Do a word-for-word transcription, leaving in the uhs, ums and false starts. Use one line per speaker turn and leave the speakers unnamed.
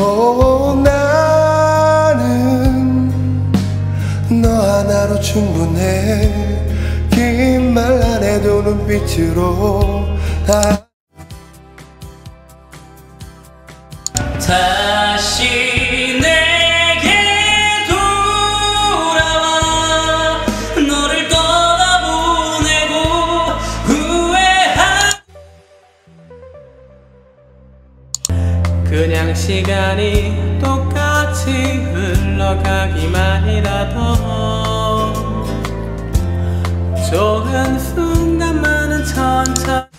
오, 나는 너 하나로 충분해. 긴 말 안 해도 눈빛으로 다
다시 내게 돌아와. 너를 떠나보내고 후회한 그냥 시간이 똑같이 흘러가기만이라도 좋은 순간만은 천천히